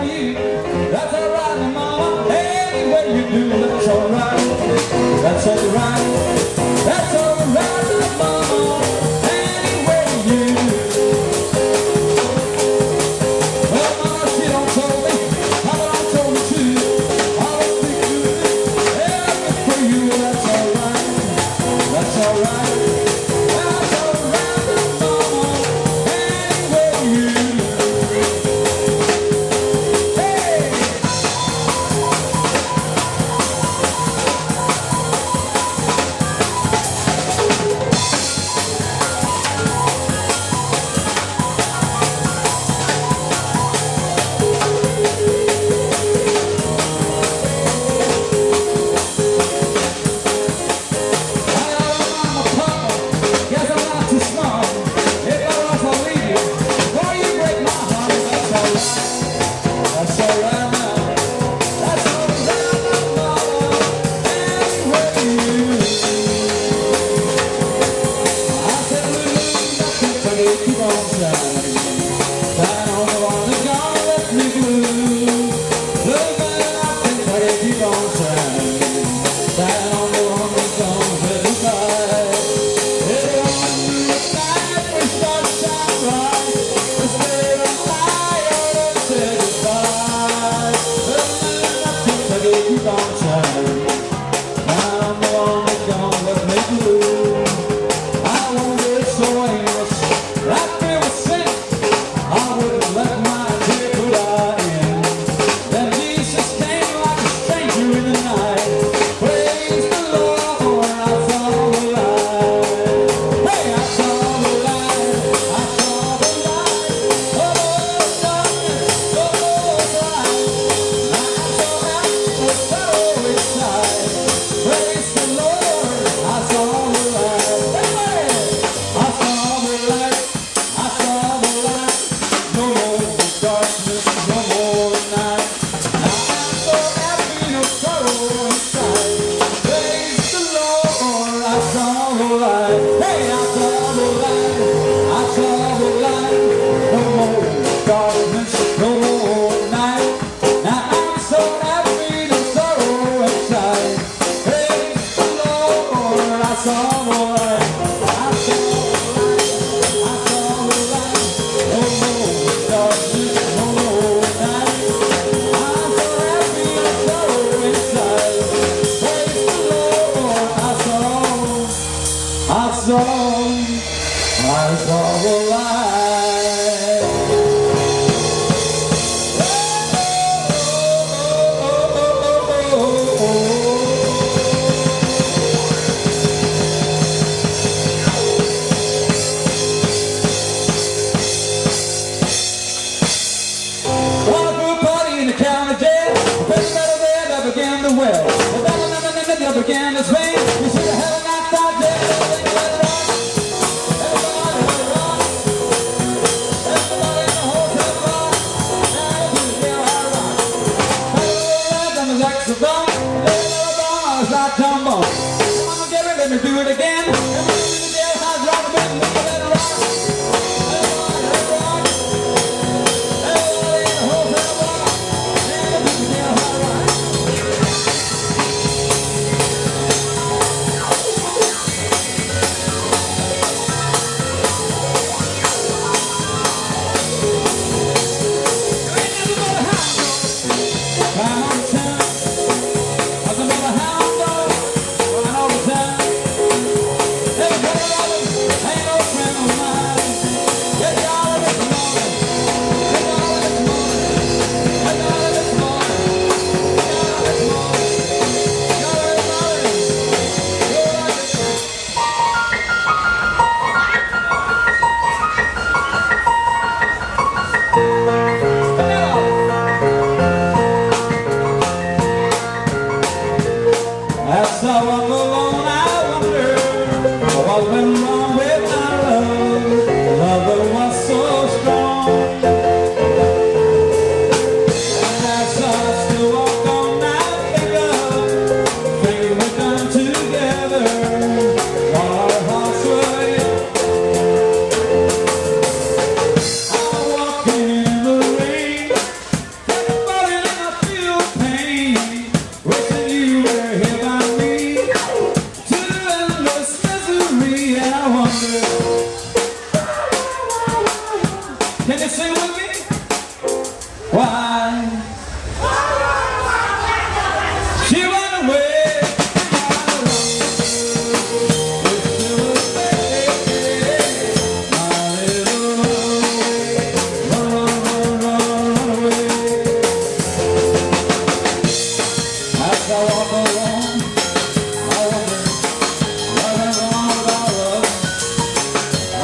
you. That's alright, mama. Any way you do, that's alright. That's alright. That's alright, mama. Any way you do. Well, mama, she don't told me. Papa don't told me too. Always be good. Everything for you, that's alright. That's alright. Began to swing, you should have had a nice idea.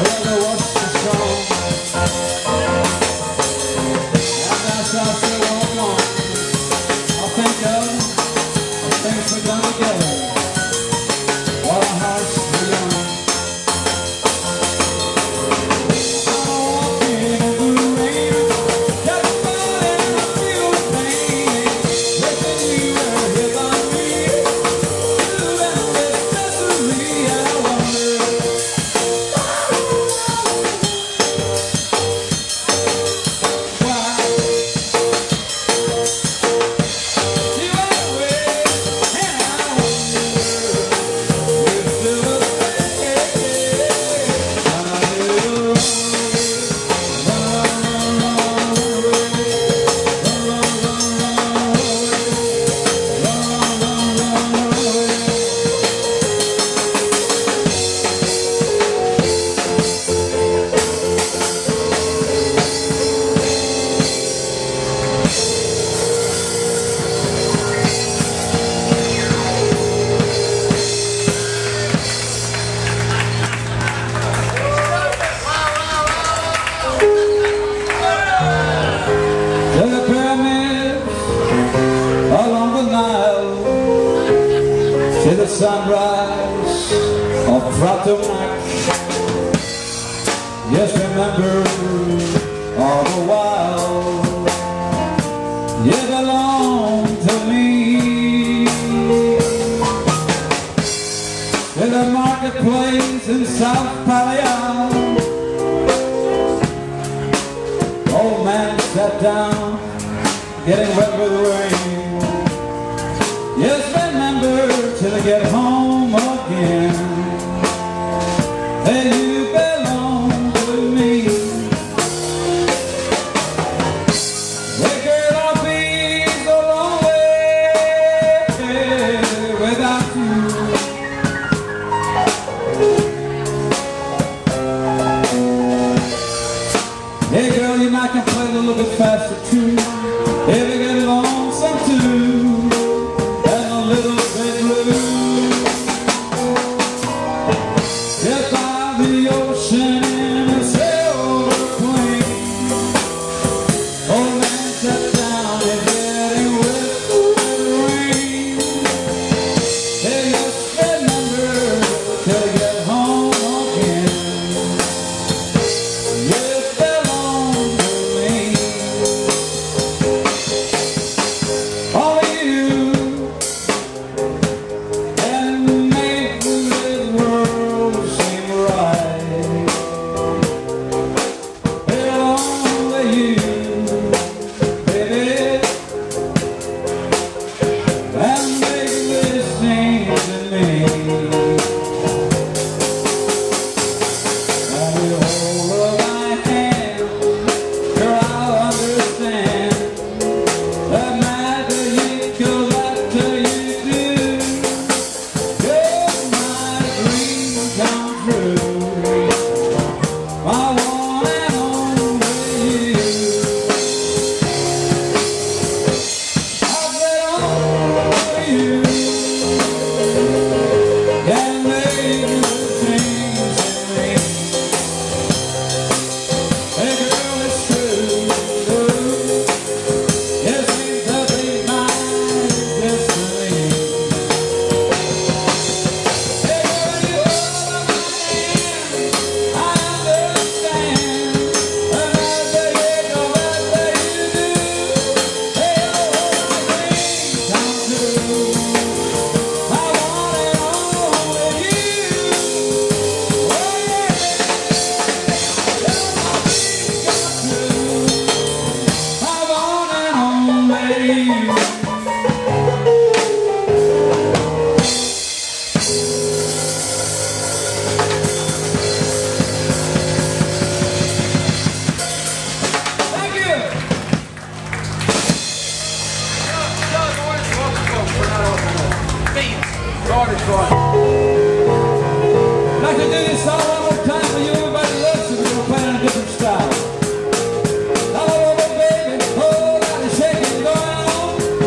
Sunrise of Pattaya. Yes, remember all the while you belong to me. In the marketplace in South Pattaya, old man sat down, getting wet with the rain. Yes, remember till I get home again. Hey, you belong to me. Hey, girl, I'll be so long way without you. Hey, girl, you might can play a little bit faster too. If you get lonesome too. I'd like to do this song one more time for you. Everybody loves it. We're going to play in a different style. All over, baby. Whole lot of shaking going on.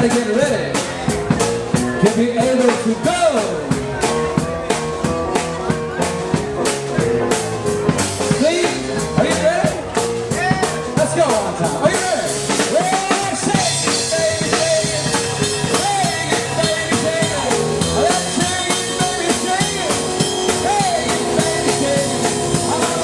gotta get ready to be able to go. See? Are you ready? Yeah. Let's go one time. Are you ready? Well, shake it, baby, shake it. Shake it, baby, shake it. Let's shake it, baby, shake it. Shake it, baby, shake it. I'm over.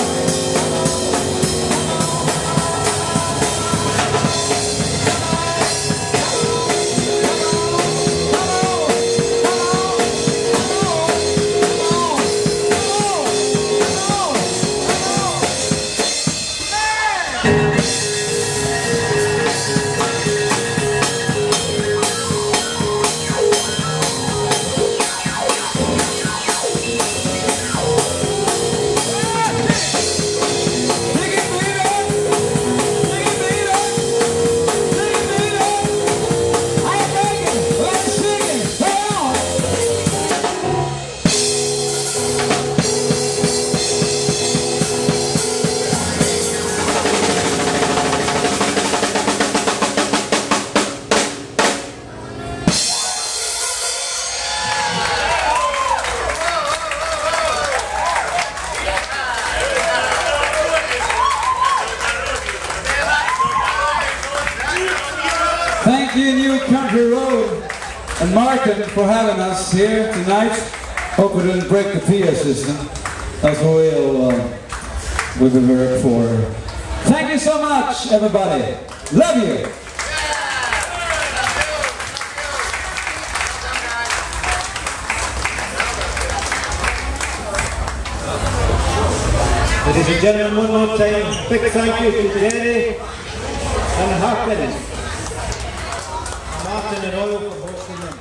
Thank you, New Country Road and Market, for having us here tonight. Hope we didn't break the PA system. That's what we've been working for. Thank you so much, everybody. Love you. Ladies and gentlemen, one more time, big thank you to Jerry and Håkan, Martin and all for hosting them.